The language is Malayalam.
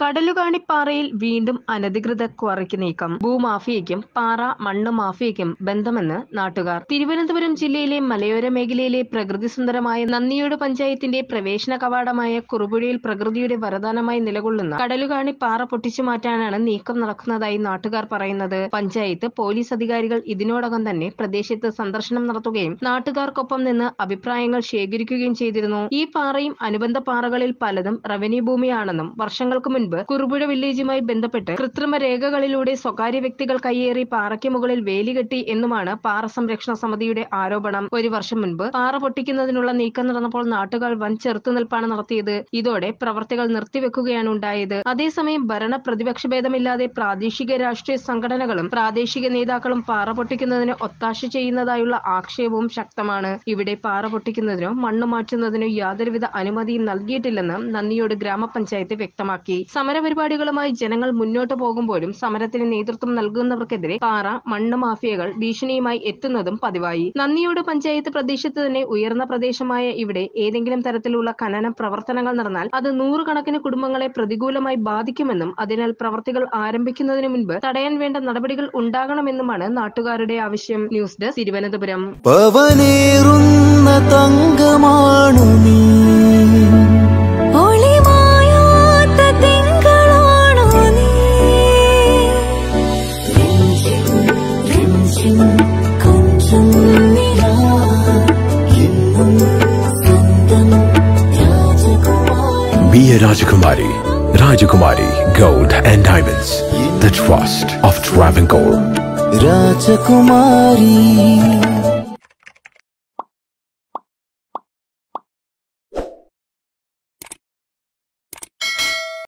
കടലുകാണിപ്പാറയിൽ വീണ്ടും അനധികൃത ക്വാറിക്ക് നീക്കം. ഭൂമാഫിയയ്ക്കും പാറ മണ്ണ് മാഫിയയ്ക്കും ബന്ധമെന്ന് നാട്ടുകാർ. തിരുവനന്തപുരം ജില്ലയിലെ മലയോര മേഖലയിലെ പ്രകൃതിസുന്ദരമായ നന്ദിയോട് പഞ്ചായത്തിന്റെ പ്രവേശന കവാടമായ കുറുപുഴയിൽ പ്രകൃതിയുടെ വരദാനമായി നിലകൊള്ളുന്ന കടലുകാണിപ്പാറ പൊട്ടിച്ചു മാറ്റാനാണ് നീക്കം നടക്കുന്നതായി നാട്ടുകാർ പറയുന്നത്. പഞ്ചായത്ത് പോലീസ് അധികാരികൾ ഇതിനോടകം തന്നെ പ്രദേശത്ത് സന്ദർശനം നടത്തുകയും നാട്ടുകാർക്കൊപ്പം നിന്ന് അഭിപ്രായങ്ങൾ ശേഖരിക്കുകയും ചെയ്തിരുന്നു. ഈ പാറയും അനുബന്ധ പാറകളിൽ പലതും റവന്യൂ ഭൂമിയാണെന്നും വർഷങ്ങൾക്ക് മുൻപ് കുറുപുഴ വില്ലേജുമായി ബന്ധപ്പെട്ട് കൃത്രിമ രേഖകളിലൂടെ സ്വകാര്യ വ്യക്തികൾ കയ്യേറി പാറയ്ക്ക് മുകളിൽ വേലികെട്ടി എന്നുമാണ് പാറ സംരക്ഷണ സമിതിയുടെ ആരോപണം. ഒരു വർഷം മുൻപ് പാറ പൊട്ടിക്കുന്നതിനുള്ള നീക്കം നടന്നപ്പോൾ നാട്ടുകാർ വൻ ചെറുത്തുനിൽപ്പാണ് നടത്തിയത്. ഇതോടെ പ്രവർത്തികൾ നിർത്തിവെക്കുകയാണ് ഉണ്ടായത്. അതേസമയം ഭരണ പ്രതിപക്ഷ ഭേദമില്ലാതെ പ്രാദേശിക രാഷ്ട്രീയ സംഘടനകളും പ്രാദേശിക നേതാക്കളും പാറ പൊട്ടിക്കുന്നതിന് ഒത്താശ ചെയ്യുന്നതായുള്ള ആക്ഷേപവും ശക്തമാണ്. ഇവിടെ പാറ പൊട്ടിക്കുന്നതിനോ മണ്ണ് മാറ്റുന്നതിനോ യാതൊരുവിധ അനുമതിയും നൽകിയിട്ടില്ലെന്ന് നന്ദിയോട് ഗ്രാമപഞ്ചായത്ത് വ്യക്തമാക്കി. സമരപരിപാടികളുമായി ജനങ്ങൾ മുന്നോട്ട് പോകുമ്പോഴും സമരത്തിന് നേതൃത്വം നൽകുന്നവർക്കെതിരെ പാറ മണ്ണ് മാഫിയകൾ ഭീഷണിയുമായി എത്തുന്നതും പതിവായി. നന്ദിയോട് പഞ്ചായത്ത് പ്രദേശത്ത് തന്നെ ഉയർന്ന പ്രദേശമായ ഇവിടെ ഏതെങ്കിലും തരത്തിലുള്ള ഖനന പ്രവർത്തനങ്ങൾ നടന്നാൽ അത് നൂറുകണക്കിന് കുടുംബങ്ങളെ പ്രതികൂലമായി ബാധിക്കുമെന്നും അതിനാൽ പ്രവർത്തികൾ ആരംഭിക്കുന്നതിന് മുൻപ് തടയാൻ വേണ്ട നടപടികൾ ഉണ്ടാകണമെന്നുമാണ് നാട്ടുകാരുടെ ആവശ്യം. News desk Thiruvananthapuram. Be a Rajakumari. Rajakumari Gold and Diamonds. The trust of Travancore. Rajakumari.